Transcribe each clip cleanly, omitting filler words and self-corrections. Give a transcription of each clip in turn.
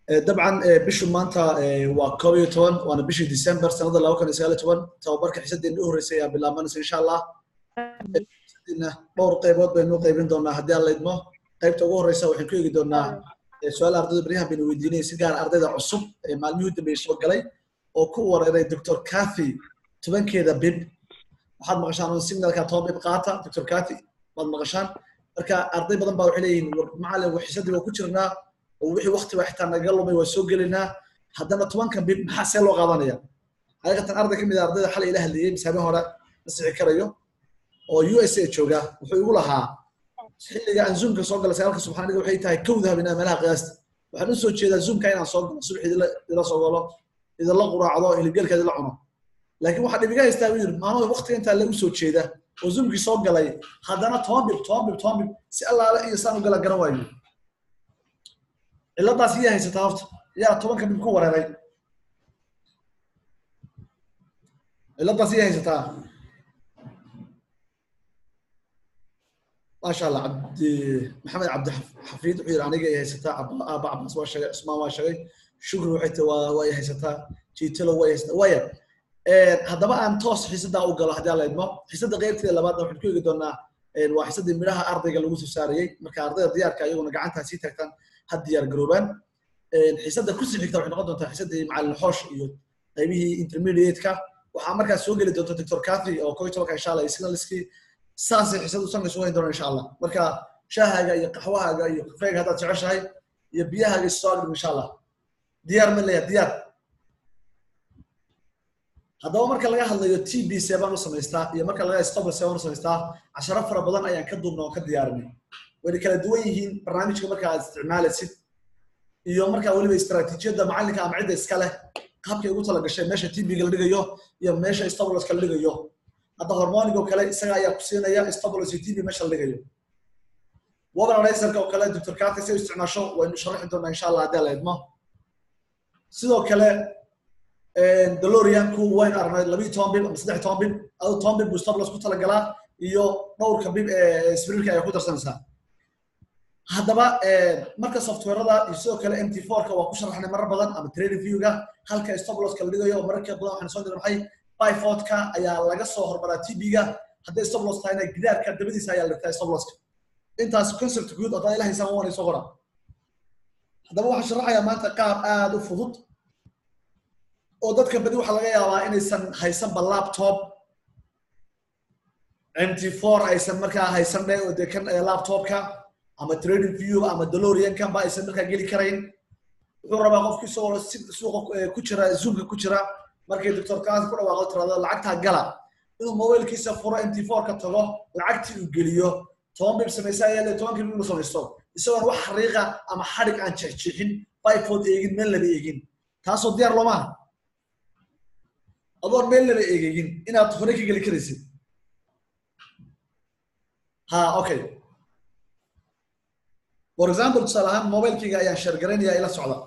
dabcan bishu maanta waa 11 waana bishii December sanada 2019 tababarka xisadeena u horeysay ayaa bilaabanaysa insha Allah dhowr qaybood baynu qaybin doonaa haddii aan leedmo qaybta ugu horeysa waxaan ku eegi doonaa su'aal ardayda bariyaha baynu weydiinay si gaar ardayda cusub ee maalmihii dambeeyay soo galay oo ku wareeray Dr. Kathy tobankeeda bib waxaad maqashaan oo signalka toban bib qaata Dr. Kathy waad maqashaan marka arday badan baa waxay leeyihiin macallin wax xisadii waa ku jirnaa oo wixii waqti waa xitaa naga lumay waa soo gelinaa haddana tobanka bib maxaa see loo qaadanaya xaqiiqatan arday ka mid ah ardayda xalay ila hadlayay misaabe hore nasixi karayo oo USA jooga wuxuu igu lahaa xilliga aan zoomka soo galay sagaalka subxaaniga waxay tahay kowda habeenaa meelaha qiyaasta waxaan u soo jeedaa zoomka inaan soo galo subaxii ila soo galo idinla quraacdo hilibgeelkeeda la cuno laakiin waxaa dhibiga haystaa uu yiri maamo waqtiga intaa la u soo jeeda oo zoomkii soo galay haddana toban bib si allaale iyo saan u gala garan waayo ciladaas iyo haysataa horta yaa tobanka bib ku wareeray ciladaas iyo haysataa ما شاء الله محمد عبد الحفيظ وحير عنيقة يهيستا أبا عباس واشغي اسمه واشغي شكر وحيت ويهيستا جيتلو ويهيستا ويا هذا بقى أن توص حسدا أوجل هذا الله يدمر حسدا غير كذا لبعض نحن كل قدرنا وحسدا مراها أرضي قالوا ساري مركا أرضي ديار كايون قعنتها سيتك كان هاد ديار جروبان حسدا كل شيء نقدر نقدر حسدا مع الحوش طيبه انترميديت كا وحامركا سوق اللي دكتور كاثي أو كويتو إن شاء الله يسنا لسكي ساسي حسد وصلنا شوي دور إن شاء الله مركا شاهي جاي قهوة جاي كفاية هذا تعيش هاي يبيها جاي الصاغ إن شاء الله ديار من اللي ديار هذا هو مركا لقاه اللي يتي بي سبعة نص ميستا يا مركا لقاه استوب سبعة نص ميستا عشان رفر بدن أيام كدو من وقت ديارني ولي كلا دويهين برنامج كمركا استعمال الست يوم مركا ولي باستراتيجية ده معلن كام عدة إسكاله قاب كي يقول لك الشيء ماشي تي بي قال لي يو يا ماشي استوب لك قال لي يو هذا هرموني وكلا إسقى يا كوسينا يا استقبل سيتيبي مش اللي جاي. وضع رئيس الكوكالة دكتور كاتي سوي استعناشو ونشرح لنا إن شاء الله هذا الإدماء. سيدو كلا دلوريان كو وين أرنا لبي تومبيل مصدق تومبيل أو تومبيل مستقبل سكوت الجلاد يو نور كبيب سبريل كي يأخذ سنسا. هذا بقى مركز سوفت وير هذا يسوي كلا MT4 كواكوش رحنا مرة بدن أم تريد فيوجا هل كاستقبل سكال ليجا يو مركز بدن حنسون ده محي باي فوتكا ayaa laga soo hormaraa TB-ga haday stop loss tahay gidaarka dabadiisa ayaa la tahay stop loss intaas concept guud oo ilaahay san waan soo qoraa hadaba waxa sharaxaya maanta qaab aad u fudud oo dadka badi waxa laga yaabaa inaysan haysan laptop MT4 aysan markaa haysan oo deekan laptopka ama trading view ama DeLorean kan ba aysan markaa gali karayn wuxuu rabaa qofkii soo suuqa ku jira zoomka ku jira markay doctor kaas ku dhawaaqo tirada lacagta gala inuu mobilkiisa furo MT4 ka tago lacagtii uu geliyo 10 bib sameysay ilaa 10 bib uu sameysto isagoo wax xariiqa ama xarig aan jeexin byfod eegin meel la eegin taasoo diyaar loo maaha adoon meel la eegin inaad hore ka gali karaysid ha okay for example salaam mobilkiga ayaan share gareynaya ila socda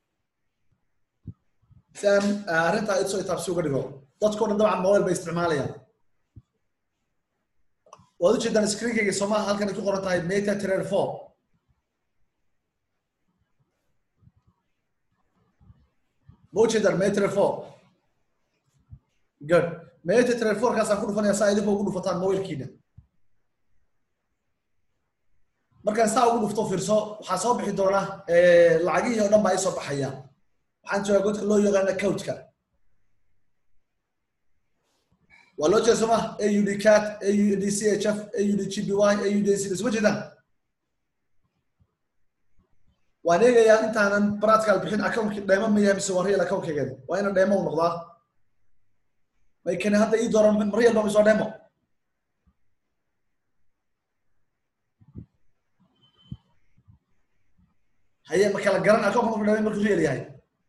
سام أرنتا إتسوي تابسوق ديجو تذكر طبعا موبايل باستعمالها وهذا جدا سكرين كي يسمى هل كان يكون قرطاي ميتا تريل 4 مو جدا ميتا 4 good ميتا تريل 4 كاس أكون فني أساعد يبغى فتان موبايل كيدا مركز ساعة أقول فتو فرصة وحاسب بحدونا العجية ونبى بايسو بحياة waxaan soo go'd loo yaqaan account-ka walo jeesama AUDCAT AUDCHF AUDGBY AUDC iswajidan waanegaya intaanan practical bixin account-ki dheema ma yahay mise real account-keeda waa ina dheemo u noqdaa may kan hadda ii dooran real ba soo dheemo haye ma kala garan account-ku dheemo markuu real yahay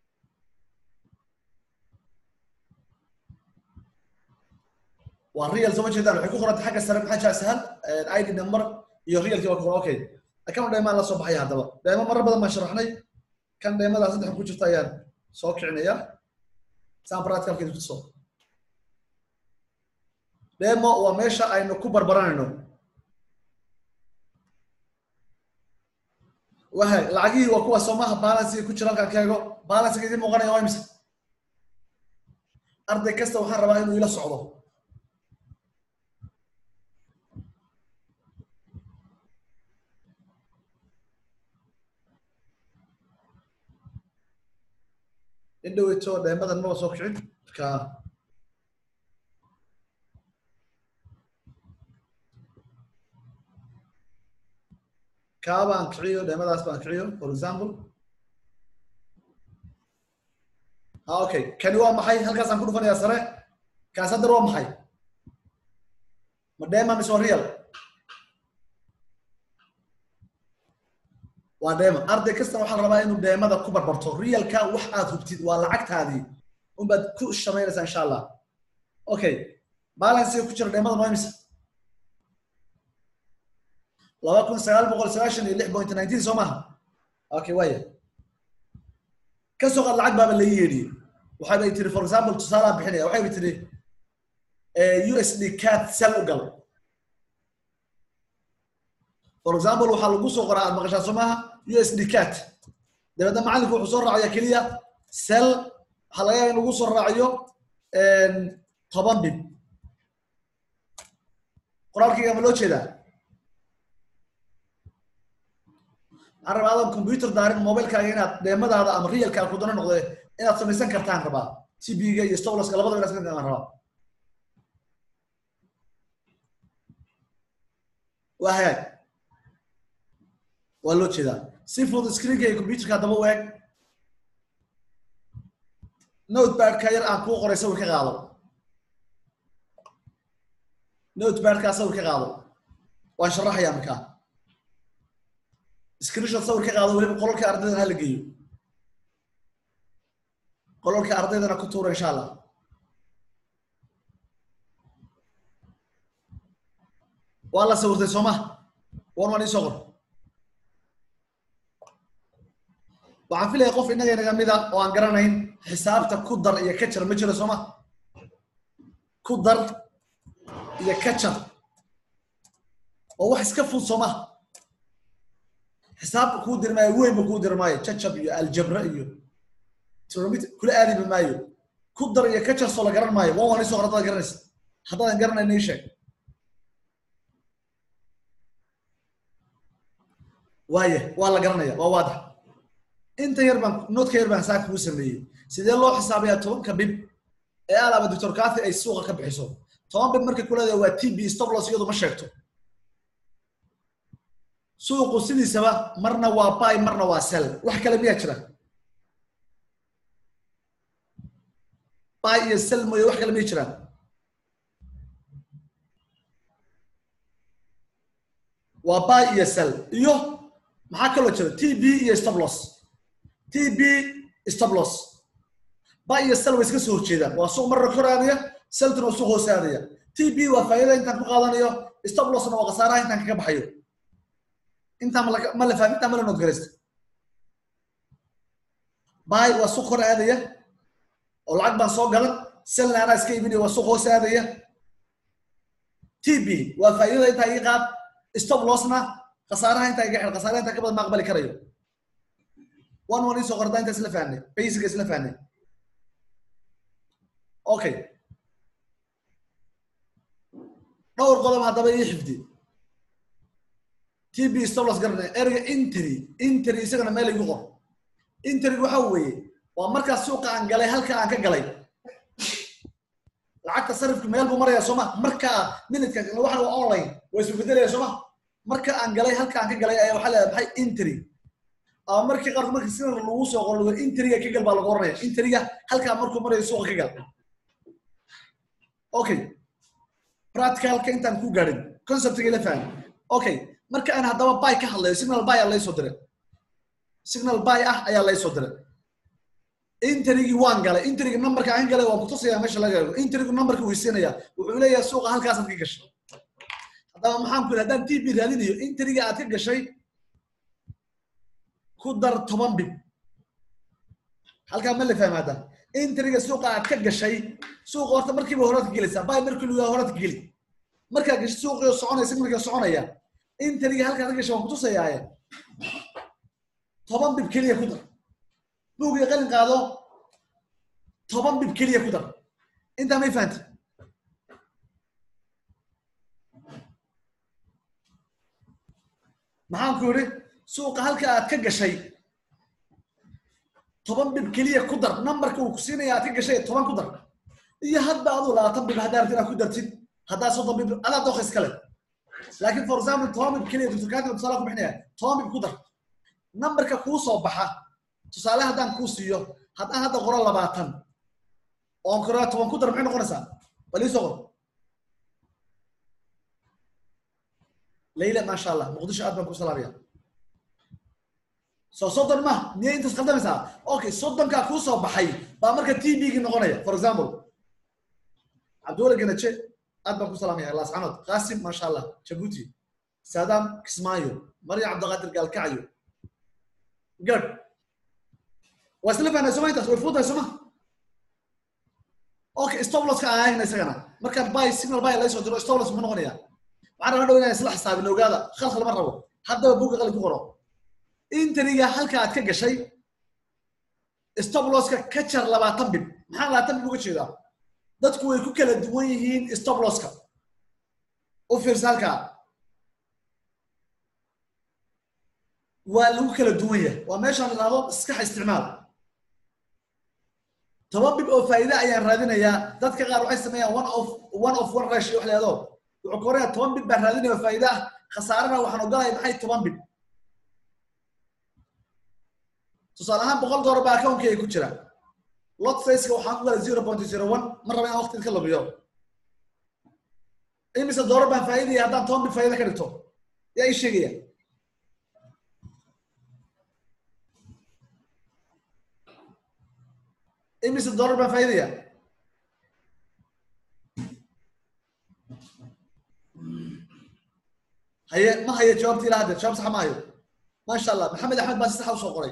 والريال زوجي ده الحكومة قرأت حاجة سلام حاجة سهل الاي دي نمبر يو ريال كيف اوكي اكون دائما لا صبح يا هذا دائما مره بدل ما شرحني كان دائما لازم تحكوا جرتا يا سوق عنيا سان براتيكال كيف تصو دائما وماشا انه كبر برانو wahay lacagii waa kuwa Soomaha balance ku jira halka keego balance kadib muuqanaya waa imisa arday kasta waxaan rabaa inuu ila socdo indhowito dheemadan ma soo kicin ka كابان كعيو دائما اسبان كعيو for example اوكي كان هو محي هلكاس aan ku dhufanaya sare kaas hadda waa maxay ma dheema mise real waa dheema arday kasta waxaan rabaa inuu dheemada ku barbarto realka wax aad hubtid waa lacagtaadii un baad ku shameynaysaa insha Allah okay balance ku jira dheemada waa imisa 2996.19 Soomaha okay waya ka soo qad lacag baba la yeedhi waxa ay tiri for example tusaale bixinaya waxa ay tiri USD CAD sell ugal for example waxa lagu soo qoraa maqasha Soomaha USD CAD dabada macalinku wuxuu soo raacaya kaliya sell waxa laga yaabaa inuu soo raaciyo 10 bib qoraalkiga ma loo jeedaa أنا هذا الكمبيوتر دارين موبايل كائنات دائما هذا أمر ريال كالكودنا نقطة إن أتصل كرتان ربا تي بي جاي يستولس كلا بدو يرسل كمان ربا وهاي والله كذا سيفود سكرين جاي كمبيوتر كذا بوك نوت باد كاير أكو قرية سوي كغالو نوت باد كاسوي كغالو وأشرح يا مكان سكرينشوت صور كقاضي ولي قولك أردينا هالجيو قولك أردينا كتورة إن شاء الله والله صورت سوما وانواني صغر وعن لي يقف إنك نجمدا وعن قرنين حسابتك كدر يا كتر مجرى سوما كدر يا كتر وهو حسكفون سوما حساب كودر ما وين بكودر ماي تشب الجبر ترميت كل آدي بمايو كودر يا كتر صلا قرن ماي واني صغر هذا قرنس هذا قرن إني شيء وايه والله قرنيا واضح أنت يربان نوت كيربان ساك موسمي سيد الله حسابي توم كبيب على بدكتور كافي أي سوق كبحسو توم بمركب كل هذا وتي بي استبلا سيده ما شرته سوق سيدي سبا مرنا وباي مرنا وسل wax kale miya jira باي iyo sel mooy wax kale miya jira waa باي iyo sel iyo maxaa kale jira TB iyo stop loss TB stop loss باي iyo sel way iska soo horjeedaan waa suuq marna koraanaya seltuna suuq hoosaadaya TB waa faa'iido intaan ku qaadanayo stop lossna waa khasaaraha intaan kaga baxayo انت ما لا فاهم انت ما لا نوت جريست باي وسوق هذه والعقد بان سو غلط سلنا انا اسكي فيديو وسوق هذه تي بي وفايده انت اي قاب ستوب لوسنا خسارها انت اي خساره انت قبل ما اقبل كريو وان سوق قردا انت اسلا فاهمني بيسك اسلا فاهمني اوكي دور قدم هذا يحفدي تي بي استولس قرنا ارجع انتري isagana meel igu qor انتري waxa weeye waa marka suuqa aan galay halka aan ka galay lacagta sarifka meel buu maraya Soomaa marka minidka waxa waa online way isku bedelaya Soomaa marka aan galay halka aan ka galay ayaa waxa la baxay entry markii qaar markii sida lagu soo qoro entry-ga ka gal baa lagu qornaa entry-ga halka markuu marayo suuqa ka gal okay practical ka intaan ku gaarin concept-ga la fahmay okay marka aan hadaba buy ka hadlayo signal buy ayaa la soo diray signal buy ayaa la soo diray entry-gi waan galay entry-ga numberka aan galay waan ku tusayaa meesha laga galo entry-gu numberka uu siinaya wuxuu leeyahay suuqa halkaas aad ka gashay hadaba maxaan ku hadaan TB raadinayo entry-ga aad ka gashay ku dar 10 bib halka ma la fahmaada entry-ga suuqa aad ka gashay suuqa horta markiiba hore ka gelaysa buy markii uu hore ka gali marka gashay suuqa soconaysa marka soconaya entry-ga halka ka gashay waan ku tusayaa toban bib keliya ku dar buugii qalin qaado toban bib keliya ku dar intaa may fahanti maxaan ku yidhi suuqa halka aad ka gashay toban bib keliya ku dar numberka uu ku siinaya aad ka gashay toban ku dar iyo hadba aduu 20 bib haddaad inaad ku dartid haddaa 30 bib adaa dookh iskale laakiin for example toban bib keliya dukkaanka tusaale ku bixinaya toban bib ku dar numberka kuu soo baxa tusaale haddaan kuu siiyo haddaan hadda qoro 20 oon qoro 10 ku dar maxay noqonaysaa bal ii soo qor ليلى ما شاء الله مقدش أدبن كوسلابيا صدم ما نيجي أنت تستخدم مثلا أوكي صدم كاكوسا بحي بأمريكا تي بيجي نقولها for example عبدول جنتشي أدبن كوسلابيا الله سبحانه قاسم ما شاء الله جبوتي سادام كسمايو مريم عبد القادر قال كعيو قد واسلف أنا سمعت أسوي فوضى سمع أوكي استولس كأهين نسينا مركب باي سيجنال باي لا يسوي استولس من غنيا waxaan rabaa inaan isla xisaabino ogaada khalkhal ma rabo haddaba buugga qalin ku qoro intriga halka aad ka gashay stop loss-ka ka jar 20 bib maxaa 20 bib uga jeedaa dadku way ku kala duwan yihiin stop loss-ka u fiirsa halka waa lagu kala duwan yahay waa meeshaan idhaahdo iska isticmaal 10 bib oo faa'iido ayaan raadinayaa dadka qaar waxay sameeyaan one of one ratio wax leedo وكوريا 10 بيب بهرادين وفايده خسارنا waxaan ogolahay maxay 10 bib tusalahan $100 baa account-kayga ku jira lot size-ka waxaan ku galay 0.01 mar rabaa waqti ka labiyo imise dollar baan faa'iiday haddaan 10 bib faa'iido ka dhigto yaa ii sheegaya imise dollar baan faa'iidaya هي ما هي جوابتي لهذا جواب صح ما هي ما شاء الله محمد احمد بس صح وصوقري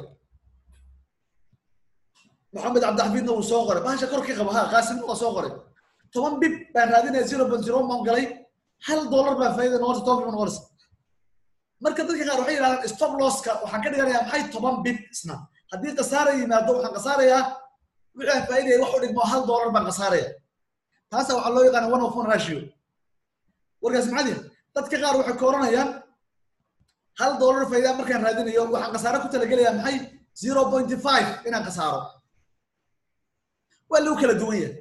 محمد عبد الحميد نو صوقري ما شكرك قبها قاسم نو صوقري 10 بيب بان رادين 0.0 ما قلي $1 بان فايده نور توك من ورس marka dadka qaar waxay yiraahdaan stop loss-ka waxaan ka dhiganayaa maxay 10 bib isna hadii qasaare yimaado waxaan qasaarayaa wixii faa'iido wax u dhigmo $1 baan qasaaraya taas waxa loo yaqaan one of one ratio warkaas macadi dadka qaar waxay kooranayaan $1 faa'iido markaan raadinayo waxaan qasaaro ku talagalayaa maxay 0.5 inaan qasaaro waa loo kala duwan yahay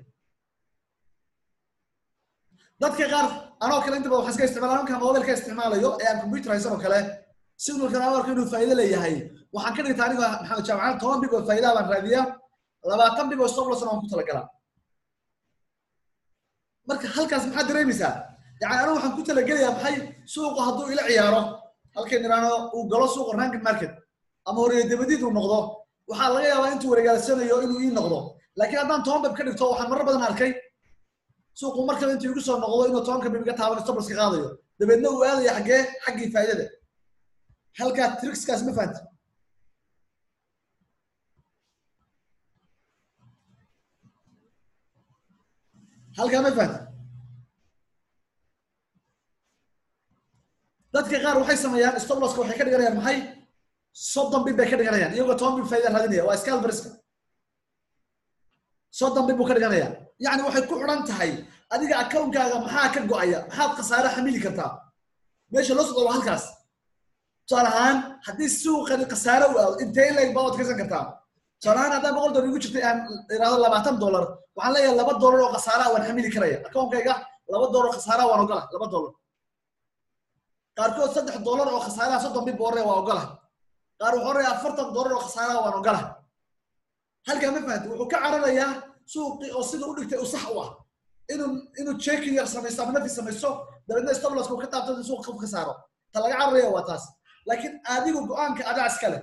dadka qaar anoo kale inta badan waxaan iska isticmaalaa markaan mobilka isticmaalayo ee aan computer haysan oo kale signalkan aan arko inuu faa'iido leeyahay waxaan ka dhigtaa aniga maxamed jaamacan 10 bib oo faa'iido baan raadiyaa 20 bib oo stop loss aan ku talagalaa marka halkaas maxaa dareemaysaa يعني أنا waxaan ku talagalayaa maxay suuqa hadduu ila ciyaaro halkeen iraano uu galo suuqa rank market ama hore dibadid uu noqdo waxa laga yaabaa intuu wareegsanayo inuu ii noqdo laakiin haddaan 10 bib ka dhigto waxaan marar badan arkay suuqu marka intuu igu soo noqdo inuu 10 bib ka taaban stop loss ka qaadayo dabeedna uu aadayo xaggii faa'iidada halka tricks-kaas ma fahanti halka ma fahanti dadka qaar waxay sameeyaan stop loss-ka waxay ka dhiganayaan maxay 30 bib bay ka dhiganayaan iyagoo 10 bib faa'iido raadinaya waa scalper risk 30 bib buu ka dhiganaya yani waxay ku xiran tahay adiga account-kaaga maxaa ka go'aya maxaad khasaare xamili kartaa meesha loo socdo halkaas tusaalahaan haddii suuqani khasaare u aado intee in leeg baad ka san kartaa tusaalahaan haddaan $100 igu jirtay aan iraado $20 waxaan leeyahay $2 oo khasaare waan xamili karaya account-kayga $2 khasaare waan ogolaa $2 qaarkood $3 oo khasaaraha 30 bib hore waa ogolahay qaar wuxuu horeeyaa $40 oo khasaaraha waan ogolahay halka ma fahanti wuxuu ka cararayaa suuqi oo sida u dhigtay u sax u ah inuu checking yar samaysto ama nafis samaysto dabeedna stop loss-ku ka taabto suuqa ka saaro ta laga cararaya waa taas laakiin adigu go'aanka adaa iskale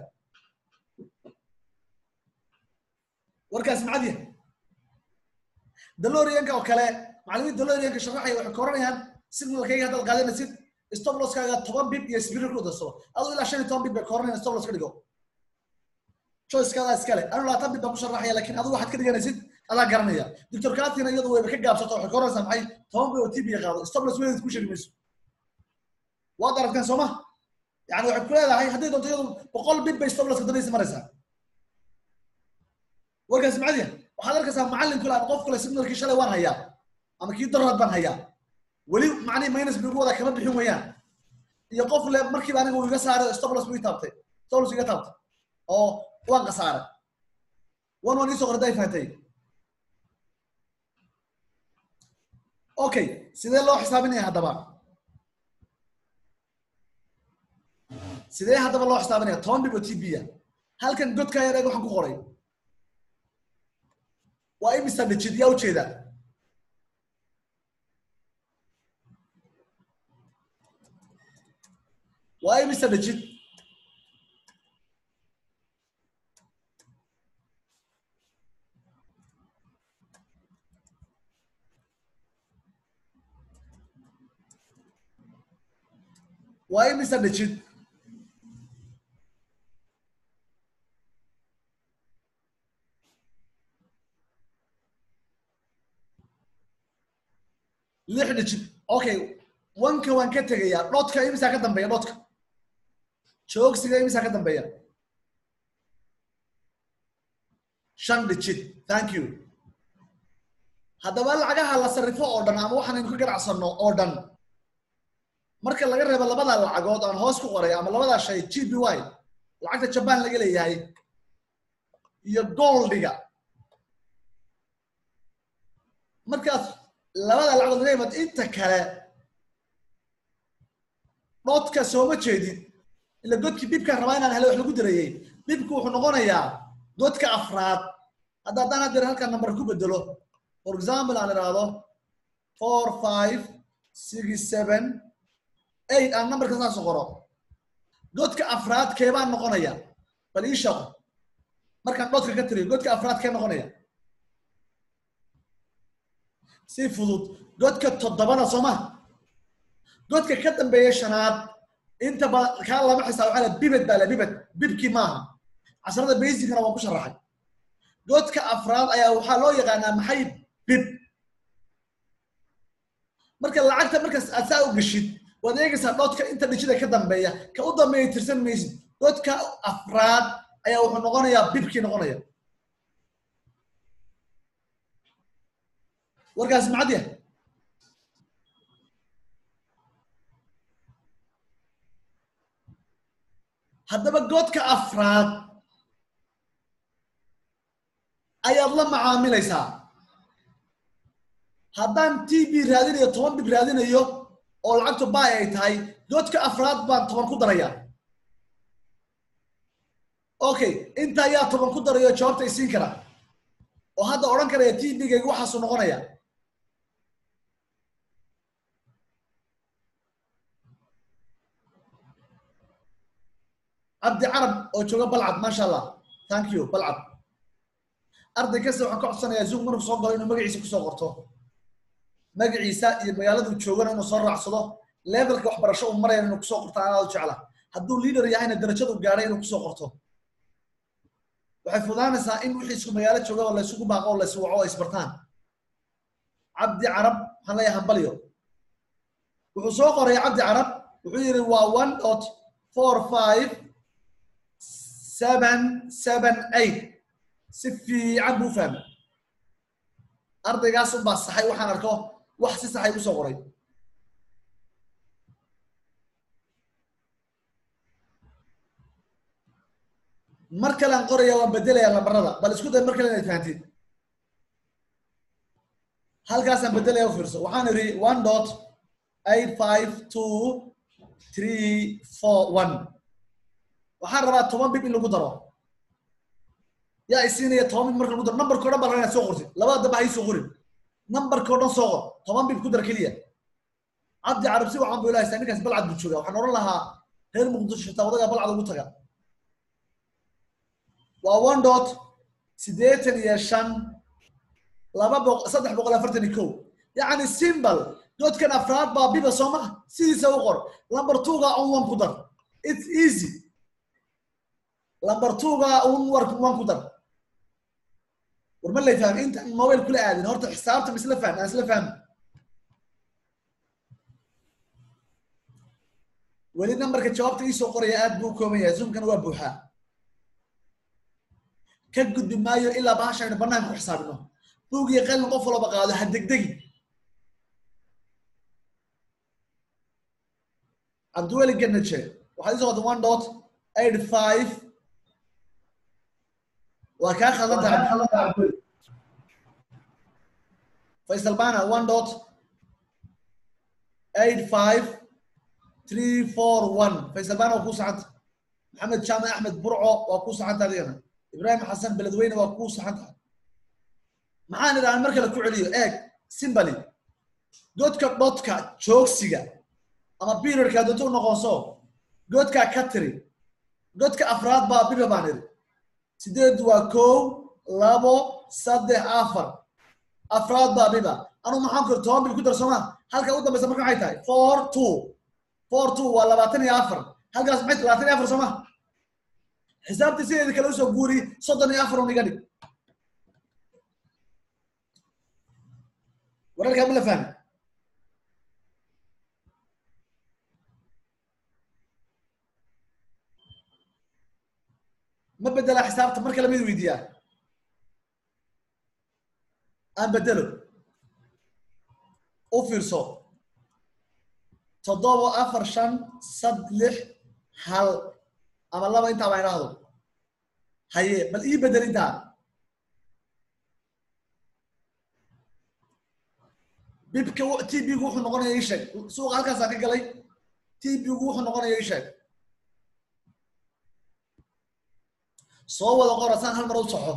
warkaas macadiya daloriyanka oo kale macallimiinta daloriyanka sharaxaya waxay kooranayaan signalkayga haddaad qaadanaysid stop loss-kaaga 10 bib iyo spirit ku darso adoo ilaa 15 bib bay kooranayaan stop loss ka dhigo choice-kaada iskale anu 20 bib baan ku sharaxaya laakiin adigu waxaad ka dhiganaysid adaa garanaya doctor Katina iyadu way ka gaabsato waxay kooranaysaa maxay 10 bib oo TB qaado stop loss weyn ku sheegmayso waad aragtaan Soomaa يعني waxay ku leedahay haddii doonto iyadu 100 bib bay stop loss ka danaysa maraysaa warkaas macadiya waxaad arkaysaa macallin kula ama qof kale signalkii shalay waan hayaa ama kii darrad baan hayaa weli macnii minus bigu wada kama bixin weeyaan iyo qof le markiiba aniga uu iga saaray stop loss buu taabtay stop loss iga taabtay oo waan qasaaray one isoo qorday faatay okay sidee loo xisaabinaya haddaba sidee haddaba loo xisaabinaya 10 bib oo TB halkan godka yar waxaan ku qoray waa imisa digit yaa u jeeda waa imisa digit waa imisa digit lix digit okay wanka waan ka tagayaa dhoodka imisa ka dambeeya dhoodka joogsiga imisa ka dambeeya 5 digit thank you haddaba lacagaha la sarrifo oo dhan ama waxaan ku ganacsano oo dhan marka laga reebo labada lacagood aan hoos ku qoray ama labada shay GBY lacagta Japan laga leeyahay iyo goldiga markaas labada lacagood laga yimaado inta kale dhoodka soo ma jeedin ila godkii bibka rabaa inaan helo wax lagu dareeyay bibku wuxuu noqonayaa godka afraad haddaan hadda halkan number ku bedelo for example aan iraado 4 5 6 7 8 aan numberka saas qoro godka afraad keebaa noqonaya bal ii shaqo markaan dhoodka ka tiriyo godka afraad kee noqonaya si fudud godka 7 Soomaa godka ka dambeeya shanaad inta ba ka lama xisaab waxa la bibad baa la bibki maaha casharada basicna waan ku sharaxay godka afraad ayaa waxa loo yaqaanaa maxay bib marka lacagta markaas aad saa u gashid waad eegaysaa dhoodka inta dhijida ka dambeeya ka u dambeeya tirsan maysid godka afraad ayaa wuxuu noqonayaa bibki noqonaya warkaas macadiya haddaba godka afraad ayaad la macaamilaysaa haddaan TB raadinayo 10 bib raadinayo oo lacagtu buy ay tahay godka afraad baan 10 ku darayaa okay inta ayaa 10 ku darayo jawaabta ay siin kara oo hadda oran karaya TB-gayga waxaas uu noqonaya عبد عرب oo jooga balcad ma sha Allah thank you balcad arday kasta waxaan ka codsanayaa zoom markuu soo galo inuu magaciisa ku soo qorto magaciisa iyo magaalada uu joogana inuu soo raacsado levelka waxbarasho uu marayo inuu ku soo qorto aad u jecla hadduu leader yahayna darajadu gaaray inuu ku soo qorto waxay fudaanaysaa in wixii isku magaalo jooga oo la isugu baaqo oo la isugu waco isbartaan cabdi carab waxaan leeyahay hambalyo wuxuu soo qoray cabdi carab wuxuu yiri waa 1.45 778 si fiican buu fahmay ardaygaas baa saxay waxaan arko wax si saxay u soo qoray marka la qoraya waan bedelayaa lambarada bal isku day marka la fahantiin halkaas aan bedelaya u fiirso waxaan iri 1.852341 waxaan rabaa 10 bib in lagu daro yaa isiinaya 10 bib marka lagu daro number koodan baa laga soo qortay labada daba hay soo qorin number koodan soo qor 10 bib ku dar kaliya cabdi carabsi waxaan buu ilaahay ninkaas balcad buu joogaa waxaan oran lahaa reer muqdisho tawadaga balcad ugu taga waa 1.85 341 يعني simple godkan afraad baa biba Soomaa sidiisa u qor number 2 ga on ku dar it's easy number 2 ga on ku dar warma la fahmin inta mobile kula aadin horta xisaabta misla fahmin aan isla fahmin weli numberka jawaabta ii soo qoraya aad buu kooban yahay zoomkana waa buuxaa ka gudbi maayo ilaa bahasha aynu banaanka ku xisaabino buug iyo qalin qof walba qaado ha degdegi Abdulwali Ganache waxaad isoo qaaday 1.85 waa kaa khaldan tahay Faisal Bana 1.85341 Faisal Bana waa ku saxanta Maxamed Jaama Axmed Burco waa ku saxanta adigana Ibrahim Xasan Beledweyne waa ku saxanta maxaan idhaan marka la ku celiyo eeg simply doodka joogsiga ama periodka doonto noqonso godka ka tiri godka afraad baa biba baan iri sideed waa 1 2 3 4 afraad baa biba anu maxaan ku toban bil ku darsoma halka u dambaysa marka maxay tahay 4 2 waa 24 halkaas maxay 24 soma xisaabta sideeda kale soo guuri 34 oo niga dhig wararka ma la fahmi ما بدل حسابته مركه لما يديها ان بدله اوفيرسو تضاو افر شن صدلح هل اما لما انت ما يراهدو هي بل اي بدل انت بيبكي تي بي وحو نقونيا اي شيء سوق halkaas ka galay تي بي وحو نقونيا اي شيء soo wada qorasaan hal mar u saxo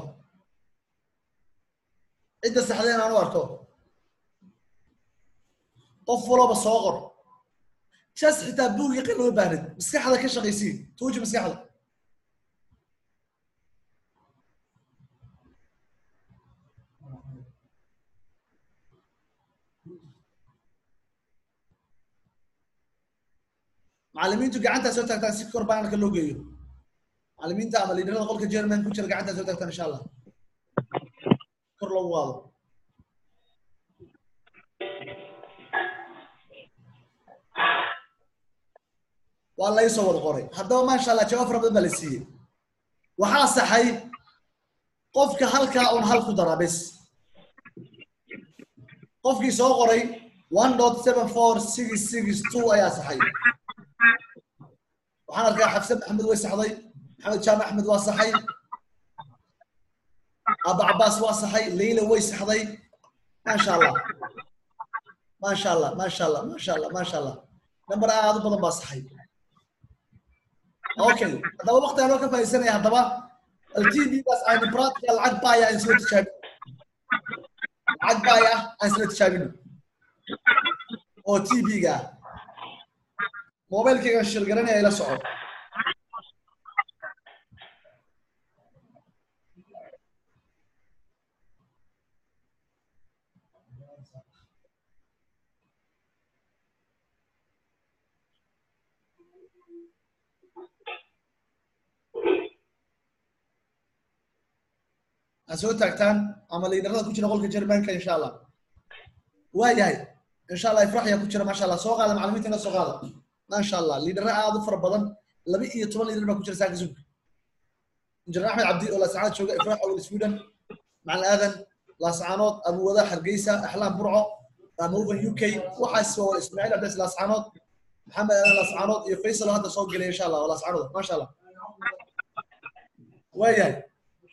cidda saxdeen aan u arko qof walba soo qor jas xitaa buugi qilo baarid maskaxda ka shaqeysii tuuji maskaxda macallimiintu gacanta soo taagtaan si kor baan ka loo geeyo معلمين تعمل اللي نقول كجيرمان كوتشر قاعدة زودتها إن شاء الله كرلو واضح والله يصور قري هذا ما شاء الله شوف رب البلسية وحاس حي قفك هلكا أو هلك درا بس قفك يسوق قري 1.74662 أيا صحي وحنا رجع حفص محمد ويس حضي محمد جامع أحمد واصحي أبو عباس واصحي ليلى ويس حضي ما شاء الله ما شاء الله ما شاء الله ما شاء الله ما شاء الله نمبر هذا بدل ما صحي أوكي هذا وقت أنا كيف يصير يا هذا التي بي بس أنا برات العد بايع إنسلت شاب العد بايع إنسلت شابينه أو تي بي جا موبايل كي الشرقرني إلى صعود أسوي تاكتان عملي دراسة كوتشر أقول كجرمان إن شاء الله واجهي إن شاء الله يفرح يا كوتشر ما شاء الله سوق هذا معلوماتي نفس سوق هذا ما شاء الله اللي درا هذا فرق بدن لبي يطول اللي درا كوتشر ساق زوج إنجر أحمد عبدي ولا سعاد شوقة إفراح أو السويدن مع الآذن لا سعانات أبو وضاح حرقيسة أحلام برعو موفن يو كي وحاس هو إسماعيل عبد لا سعانات محمد لا سعانات يفيصل هذا سوق إن شاء الله ولا سعانات ما شاء الله واجهي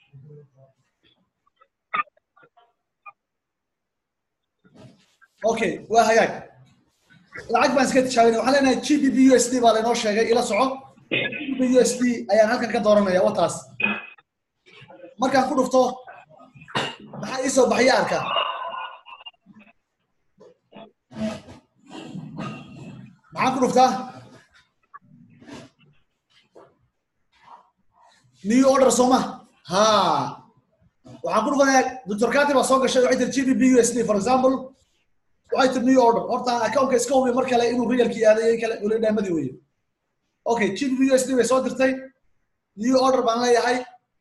اوكي وهياك العقد بان سكت شاوين وحنا جي بي بي يو اس دي بالي نو شيغay ila soco بي يو اس دي ayaan halkan ka dooranaya wataas markaan ku dhufto maxay isoo baxay arka maxaan ku dhuftaa new order soma ha waxaan ku dhufanayaa dr katib soo gashay waxay jii bي يو اس دي for example waxay tir new order horta account-ka iska hubi mar kale inuu realkii aaday kale uu leeyahay weeye okay GBUSD way soo dirtay new order baan leeyahay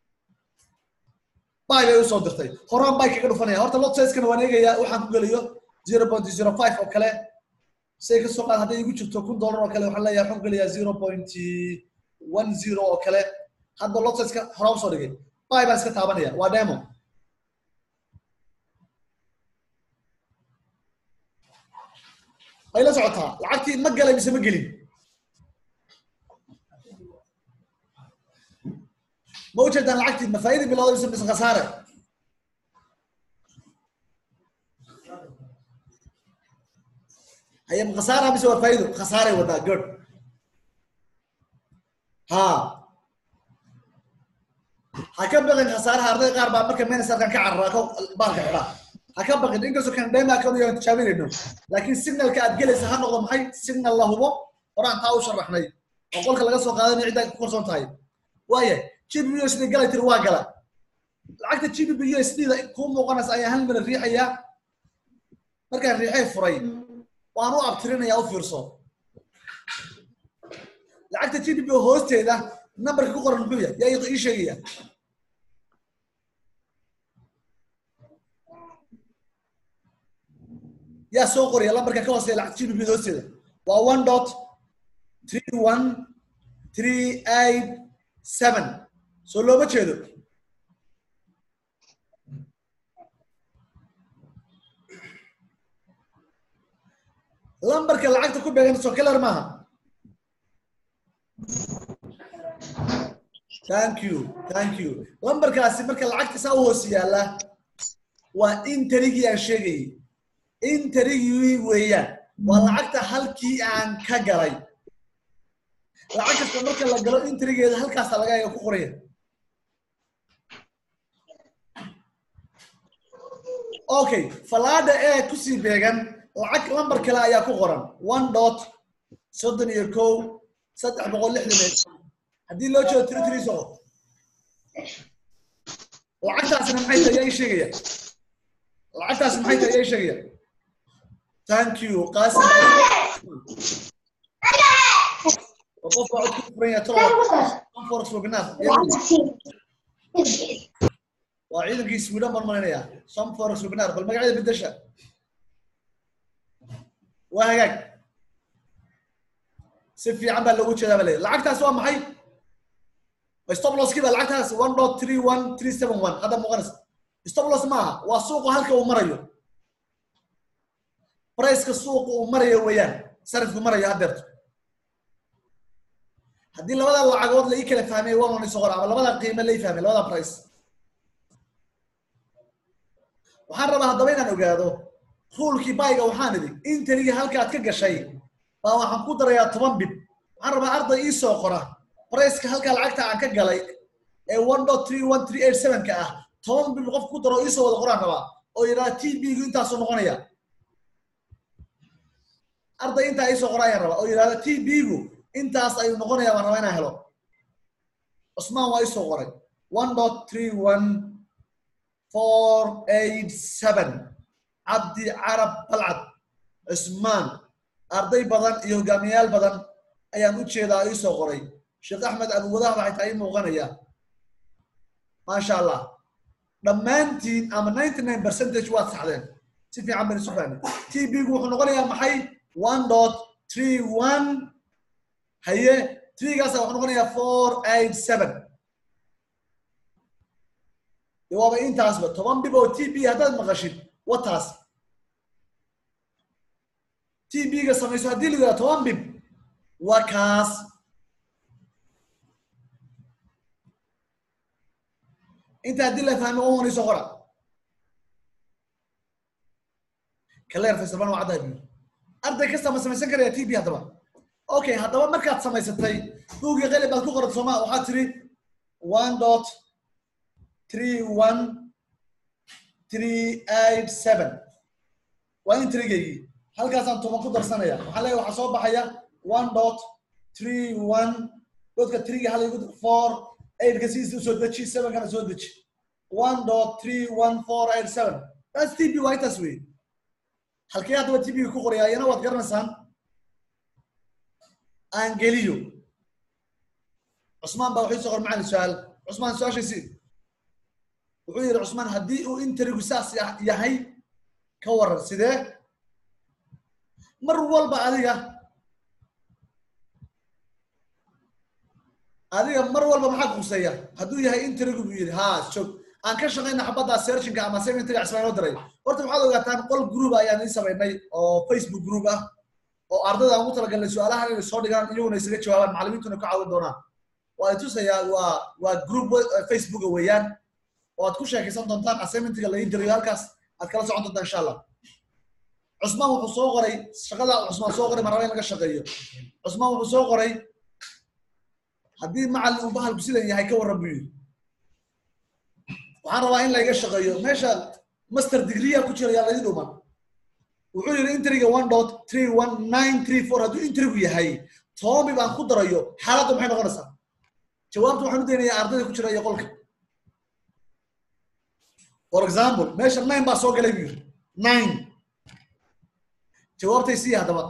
buy way soo dirtay horaan buy kaga dhufanaya horta lot size-kana waan eegayaa waxaan ku galiyo 0.05 oo kale say ka soo qaad hadday igu jirto $1,000 oo kale waxaan leeyahay xog geliya 0.10 oo kale hadda lot size ka hore u soo dhigay buy baan iska taabanaya waa demo ay la socotaa lacagtii ma galay mise ma gelin ma u jeedaan lacagtii ma faa'iido bilowday mise khasaare هي خساره بس هو فايده خساره ودا جود ها هكبغن خساره هردي قار با marka meenaysa kan ka carraaqo baalka xira hakabagan inkastoo kan dayma ka iyo tijaabinayno laakiin signalka aad galaysa ha noqdo maxay signal la hubo qoraan taa u sharaxnay oo qolka laga soo qaadanay cid ay ku korsoon tahay waaye GBUSD galay tir waa gala lacagta GBUSD da ku muuqanaysa ayaa hal meel riixaya marka riixay furay waan u abtirinayaa u fiirso lacagta GDP hoosteeda numberka ku qoran muxuu yahay yaa ii sheegaya yaa soo qoraya numberka ka hooseeya lacagta GDP hoosteeda waa 1.31387 soo looma jeedo lambarka lacagta ku beegan soo kala maaha thank you lambarkaasi marka lacagta saa u hoos yaala waa interigi aan sheegay interigi weeyaan waa lacagta halkii aan ka galay lacag kasta marka la galo intrigeeda halkaas laga yaga ku qoraya okay falaada ee ku sii beegan lacag lambar kale ayaa ku qoran 1.31 haddii loo jeedo 33 soo lacagtaasna maxay tahay ay sheegaya lacagtaas maxay tahay ay sheegaya thank you qaasim وقف بعد كفرية ترى فرص وقناص وعيد القيس ولا مرمانية صم فرص وقناص بالمقعد بالدشة وهاك سفي عمل لو كذا بلي لعقتها سوا محي استبلص كذا لعقتها 1.31371 هذا مغرس استبلص معها والسوق هلك ومريو برايس كالسوق ومريو ويان صرف مريو هدرت haddii labada lacagood la kala fahmay waa soo qoraa labada qiimo la fahmay labada price waxaan rabaa hadaba inaan ogaado rulkii bayga waxaan idin intriga halka aad ka gashay baa waxaan ku darayaa 10 bib waxaan rabaa arday ii soo qora price ka halka lacagta aan ka galay ee 1.31387 ka ah 10 bib qof ku daro ii soo wada qoraan rabaa oo ila TB gu intaas soo noqonaya arday inta ii soo qorayaan rabaa oo ila TB gu intaas ayuu noqonayaa waan rabaa inaan helo Usmaan waa isoo qoray 1.31487 Abdi Arab Balcad Usmaan arday badan iyo hogaamiyayaal badan ayaan u jeedaa isoo qoray Sheekh Axmed Abu Wadaah waxay tahay muuqanaya ma sha Allah dhammaantiin ama 99% waa saxdeen si fiican baan isu fahmay TB gu wuxuu noqonayaa maxay 1.31 هي 3 قاسة وحنقولها 487 يوابا انت عصبت طبعا بيبقى تي بي هذا المغشد وتاس تي بي قاسة ما يسوى دي لغا طبعا بيب وكاس انت هدي لها فهمي اوه نيسو غرا كلا يرفي سلمان وعدها بي أرضي كسا ما سميسان كريا تي بي هذا اوكي هذا markaad samaysatay buugi qalib aad ku qorad Soomaa waxa tiri 1.31387 waa intrigay halkaas aan toban ku darsanaya waxa leeyahay waxa soo baxaya 1.31 dadka triga hal igu 4 8 ka siis soo daji 7 kana soo daji 1.31487 that's TB white as way halkii aad TB ku qorayayna waad garanaysaan أنجليو عثمان بوحي صغر معنا السؤال عثمان سؤال شيء سي وحير عثمان هدي وانت رجساس يا هي كور سيده mar walba adiga mar walba maxaa quseeya hadduu yahay interview buu yidhi haa joog aan ka shaqayna xabadda searchinga ama segmentiga ismaanoo diray horta waxaad ogaataan qol group ayaan ii samaynay oo Facebook group ah oo ardayda aan ugu talagalnay su'aalaha inay soo dhigaan iyaguna isaga jawaabaan macallimiintuna ka caawin doonaan waa tusayaa waa group Facebook weeyaan oo aad ku sheekaysan doontaan assignmentiga la diray halkaas aad kala socon doontaan insha Allah Cusmaan wuxuu soo qoray shaqada Cusmaan soo qoray maraba in laga shaqeeyo Cusmaan wuxuu soo qoray haddii macallin uu bahal ku sidan yahay ka warran buu yidhi waxaan rabaa in layga shaqeeyo meesha master degree ku jira yaa laydin dhuman wuxuu yidhi intriga 1.31934 hadduu intrigu yahay toomi baan ku darayo xaaladdu maxay noqonaysaa jawaabtu waxaan u daynayaa ardayda ku jira iyo qolka for example meesha 9 baa soo galay buu yidhi 9 jawaabtay sii haddaba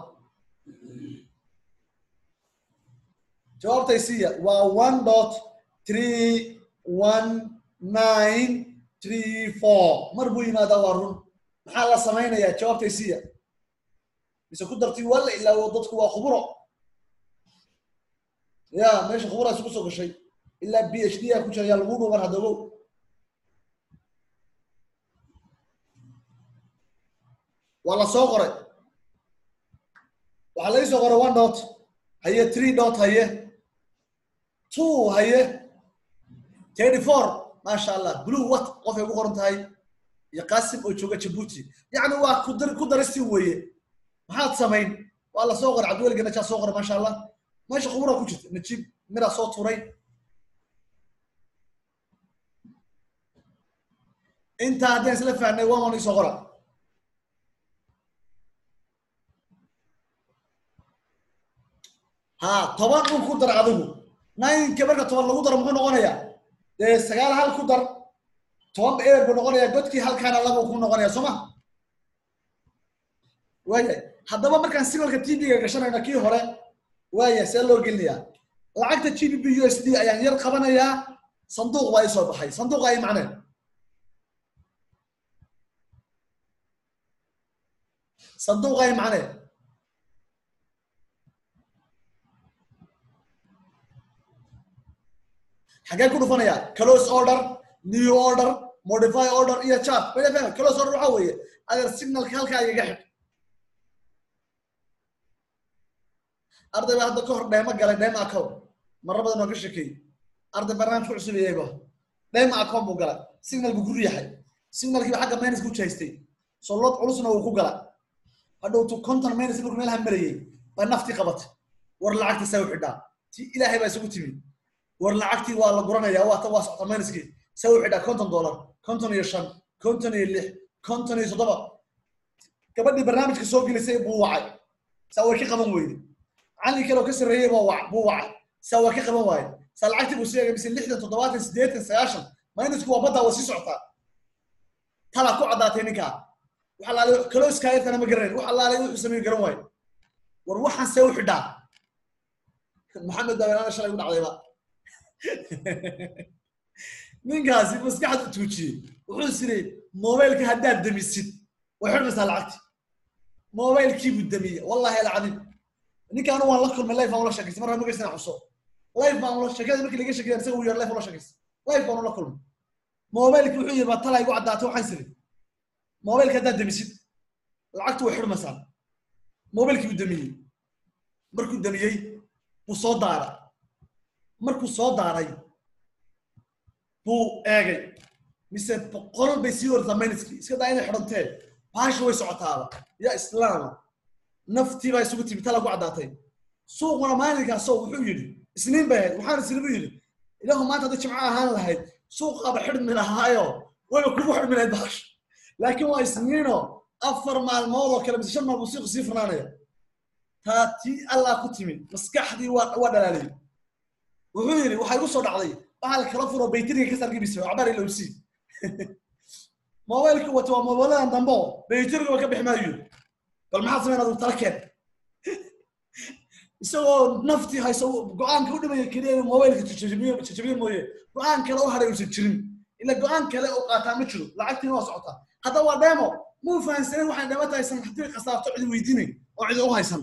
jawaabtay sii waa 1.31934 mar buu yimaadaa waa run maxaa la samaynayaa jawaabtay sii mise ku dartii waa la ilaawo dadku waa khuburo ya meesha khubura isku soo gashay ilaa PhD ku jira yaa lagu dhuuban haddaba waa la soo qoray waxaa laga soo qoray 1 dot haye 3 dot haye 2 haye 34 maasha Allah blue what qofay ugu qoran tahay iyo Qaasim oo jooga Djibouti yani waa ku darasti weeye maxaad samayn waa la soo qoray Cabdul Ganaja soo qoray maasha Allah meesha khubura ku jirta najib mira soo tuuray inta hadda isla fahnay waan soo qoray ها طبعا كودر عدو ناين كبرك طبعا لو قدر مخو نقونيا ده سغال هل كودر طبعا اير بو نقونيا godki halkan laba ku noqonaya soma waaya hadaba markaan sigalka TV-ga gashanayna kii hore waaya see loo gelinayaa lacagta GBP USD ayaan yar qabanayaa sanduuq waa soo baxay sanduuq ay macnaa sanduuq ay macnaa حاجات كله فنيا close order new order modify order iyo chart wada faham close order waxa weeye adeer signal halka ay gaxid ardayga hadda ka hor dheema galay dheema account marra badan oo ka shaqeeyay arday barnaamij ku cusub yeebo dheema account buu galay signal buu guri yahay signalkii xagga minus ku jeestay soo lod culusna uu ku galay hadhow tu content minus lagu meel hamariyay ba nafti qabat war lacagta soo xidhaa ti ilaahay baa isugu timi war lacagtii waa la guranayaa waa ta waasocda minus-kii soo xidhaa $50 $55 $56 $57 gabadhii barnaamijka soo gelisay buu wacay saa ka qaban weyday cali kale oo ka sareeyay buu wacay saa ka qaban waayay saa lacagtii buu sheegay mise 60 70 80 minus-ku waa badda wasi socotaa tala ku cadaatay ninka waxa la leeyahay close ka aytana ma garanay waxa la leeyahay wuxuu sameeyay garan waay war waxaan soo xidhaa maxamed daawaan shalay u dhacdayba ninkaasi maskaxda tuujiyay wuxuu siray mobilka haddaad damisid way xirmaysaa lacagti mobilkii buu damiyay wallahi alcadiim ninkaan waan la kulmay live aan la sheekaystay marna magaciisa xuso live baan la sheekaystay markii laga sheekay isaga uu yar live la sheekaystay live baan la kulmay mobilkii wuxuu yiri talay ugu cadaatay waxaan siray mobilka haddaad damisid lacagtu way xirmaysaa mobilkii buu damiyay markuu damiyay buu soo daaray markuu soo daaray buu eegay mise boqol bay sii warta minus-ki iska daa inay xidhantee baasha way socotaaba ya islaam naftii baa isugu timi tala ku cadaatay suuquna maalinkaasoo wuxuu yidhi isniin bay ahayd waxaan isniin yidhi ilaahu maanta hadda jimco ahaan lahayd suuqaaba xidhmi lahaayo wayba kugu xidhmi lahayd baasha laakiin waa isniinoo 4 maalmood oo kale mise 5 maalmood suuqu sii furnaanaya tii allah ku timi maskaxdii waa dhalaalay wuxuu yiri waxa igu soo dhacday bahal kala furo baytiriga ka sargibisay cabar ila usi mobilku wato mobiladan dambo baytiriga ka bixmaayo bal maxaa sameeyay adu talakeen isagoo nafti hayso go'aanka u dhimay kaliya mobilka tijabiyo mooyee go'aan kale oo haray uusan jirin ila go'aan kale oo qaataa ma jiro lacagtii waa socotaa hadda waa demo muu fahansan waxaan dhamatay san hadii qasaabto cid weydiinay oo cid u haysan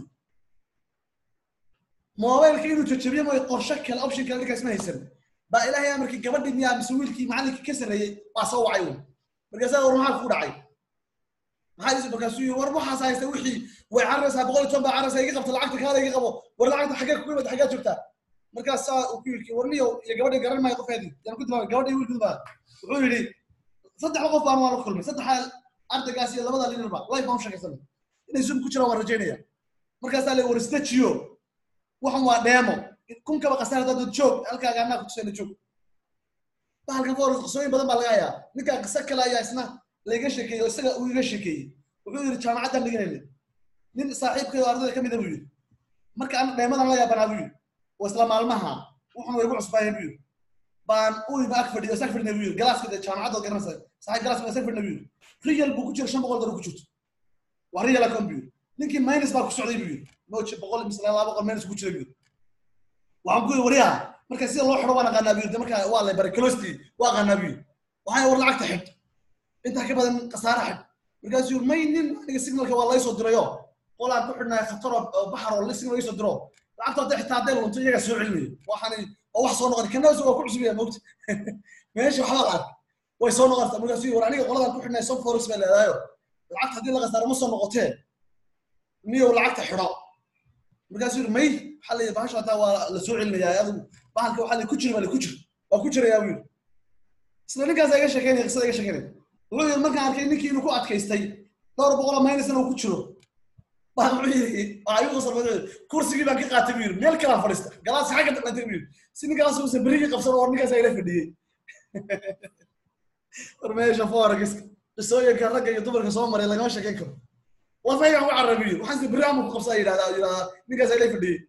موبايلك إنه تجيبيه ما يقرشك الأوبشن كان لك اسمه يسمى بقى إلهي أمرك قبل الدنيا مسويلك معلك كسر هي وأصوّ عيون برجع وروح على فور عين ما حد يسبق يسوي وروح على يسوي ويعرسها بقول تبع عرسها يقبض العقد هذا يقبض ولا عقد حقك كل ما حاجات شفتها مركز ساعة وكيلك ورني يا قبل قرر ما يقف هذه يعني كنت قبل يقول كذا وقول لي صدق وقف أنا ما أدخل صدق أرد قاسي الله بدل لنا الله يفهم شكل سنة إنه يسوي كشرة ورجينية مركز ساعة ورستيتشيو waxan waa demo kun kaba qasar dad joog halkaaga anaa ku tusayna joog halka foorus qosooyin badan baa laga hayaa ninka qasa kale ayaa isna laga sheekeeyo isaga uu iga sheekeeyay wuxuu yiri jaamacadda dhiganayna nin saaxiibkay oo ardayda kamid ah buu yiri marka aan deemadan la yaabanaa buu yiri oo isla maalmaha wuxuu igu cusbaayo buu yiri baan uu iba ag fadhiyo sax fadhiyo buu yiri galaaska jaamacadda garanaysa saaxiib galaaska sax fadhiyo buu yiri real buu ku jiro 500 ku jirto waa real account buu yiri ninkii minus baa ku socday buu yiri موش بقول مثلا لا بقول مين سكوت شيء وعمقول وريها مركز سير الله حروانا قنابيل ده مركز والله بركلوستي وقنابيل وهاي ورا العقد حد انت كبدا قصاره حد مركز يقول مين نيجي سيجنال والله يصدر يوم قول ان كحنا خطر بحر ولا سيجنال يصدروا العقد تحت عدل وانت جاي سوق علمي وحني او حصون نقد كنا سوق كل شيء موت ماشي وحلقه ويسون نقد مركز يقول اني قولنا كحنا سوق فورس بلا العقد هذه لا قصاره مصر نقطتين مية والعقد حرام مركز يقول مي حل باش هذا لسوق المياه هذا بحال وحل كجر ولا كجر وكجر يا ويل سنة نقاز ايش شكيني قصة ايش شكيني والله ما كان عارفين نكي انو كو ادكيستي دور بقوله ما ينسى انو كجرو باغعي ايو وصل كرسي بقى كي قاتبير ميل كلام فريستا جلاس حاجه قاتبير سن جلاس وس بريق قبصر ور نقاز ايلا فدي ورميش فورق قصويه كان رجع يدبر سو مري لغا شكين كرو وفايا هو عربي وحسب برامج قبصه يلا نقاز ايلا فدي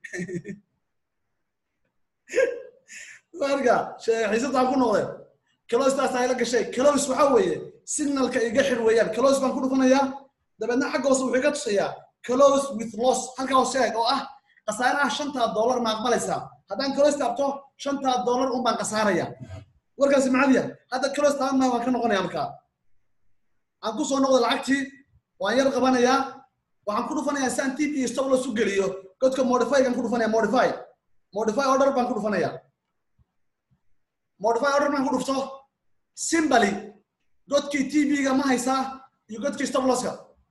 فرقا شيء حيصدق كل نقطه كلوس تاس هاي لك شيء كلوس waxa weeye signalka iga xir weeyaan close baan ku dhufanaya dabadna xagga hoose wuxuu iga tusaya close with loss halka hoose oo ah qasaaraha $5 ma aqbalaysa hadaan close taabto $5 un baan qasaaraya warkaasi macadiya hada close taabna waan ka noqonaya marka aan ku soo noqdo lacagtii waan yar qabanaya waxaan ku dhufanaya san TP stop loss u geliyo godka modify kan ku dhufanaya modify order baan ku dhufanaya modify order man ku dhufto simply godkii TB ga ma haysa iyo godkii stop loss ka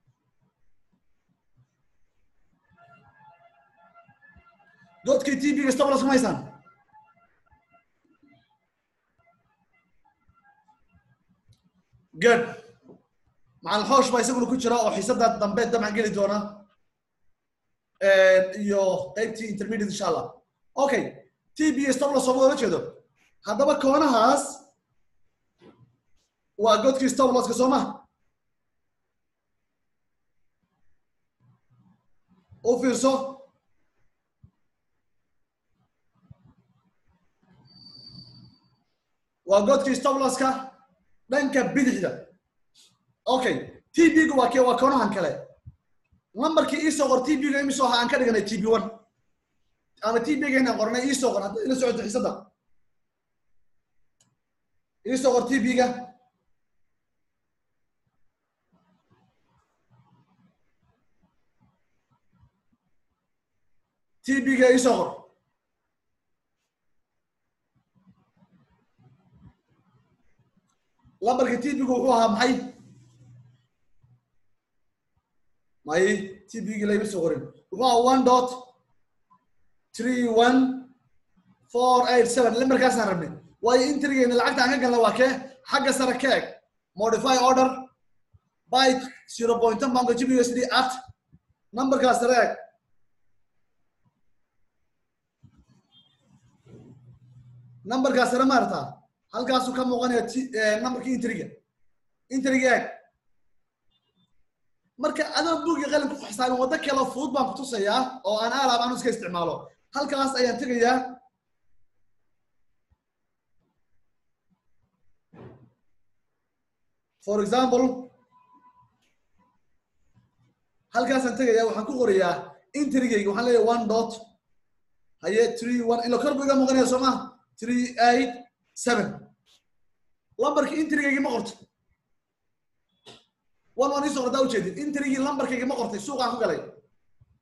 godkii TB ga stop loss ma haysan good مع الحوش با يسقلو ku jira oo xiisada dambe dabcan gali doona iyo qaybtii intermediate insha Allah okay TB stop loss oo wada jeedo haddaba koonahaas waa godkii stop loss ka Soomaa oo fiirso waa godkii stop loss ka dhanka bidixda okay TB ga waa waa koonahan kale numberkii ii soo qor TB ga imisoo aan ka dhiganay TB1 ama TB ga inaan qornay ii soo qor hadda ila socdo xiisada إيش أقول تي بيجا تي بيجا إيش أقول لامبرك تي بيجا هو معي تي بيجا لا يبصقورين هو 1.31487 لامبرك أصلا ربنا واي انتري ان العقد عن قال واكه حق سركاك موديفاي اوردر باي 0.10 بانجو جي بي اس دي ات نمبر كاس سرك نمبر كاس سر مارتا halkaas ka muuqanaya numberkii intriga marka adoo buugi qalin ku xisaaban wada kala fudud baan ku tusayaa oo aan alaab aan iska isticmaalo halkaas ayaan tagayaa for example halkaas aan tagayaa waxaan ku qorayaa intrigayga waxaan leeyahay 1 dot haye 31 ilo korbiga muuqanaya Soomaa 387 lambarkii intrigayga ma qorto one isoo qortaa u jeedin intrigii lambarkayga ma qortay suuqaan ku galay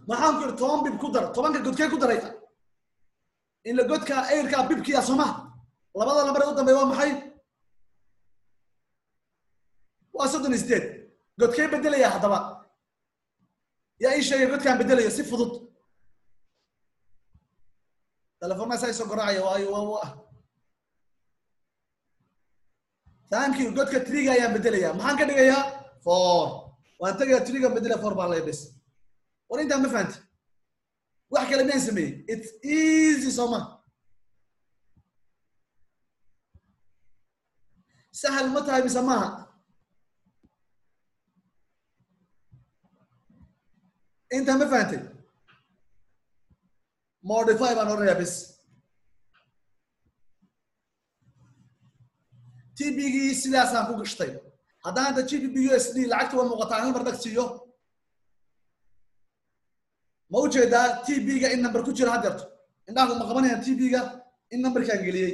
maxaan ku yiri 10 bib ku dar 10ka godkee ku darayta in la godka ayrka bibkiya soma labada lambar u dambeeyo waa maxay waa 38 godkee bedelaya hadaba yaa ii sheegay godkaan bedelayo si fudud telefoonka say soo garaacaya waa thank you godka 3 ayaan bedelaya maxaan ka dhigayaa 4 waan tagay 3 bedela 4 baan leeyahay war inta ma fahanti wax kale ma sameey it's easy soma sahal ma tahay bisamaha انت ما فهمت موديفاي بان اوريا بس تي بي جي سلاسان كو غشتay hadaan da GBP USD lacagta waa muuqataa hal mar dagsiyo ma u jeedaa TB ga in number ku jira hadarto indhaha ma qabanayaan TB ga in number ka geliyay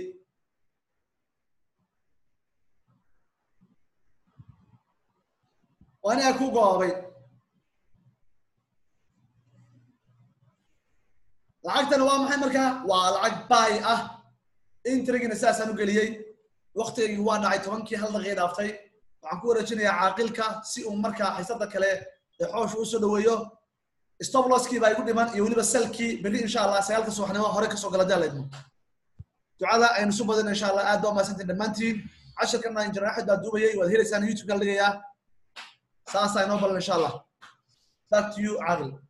waana ku goobay lacagtana waa maxay markaa waa lacag buy ah intrigina saasan u galiyay waqtigii waa dhacay 10kii hal daqiiqo dhaaftay waxaan ku wareejinayaa caaqilka si uu markaa xiisada kale ee xoosh u soo dhaweeyo stop losskii baa igu dhiman iyo waliba selkii bari insha Allah 9ka subaxnimo hore ka soo gala daaleedmo ducada aynu soo badan insha Allah aad baa maasantiin dhamaantiin casharkana injineer Axmed baa duubayay waad helaysaan YouTube ka dhigayaa saas aynu balan insha Allah back to you caaqil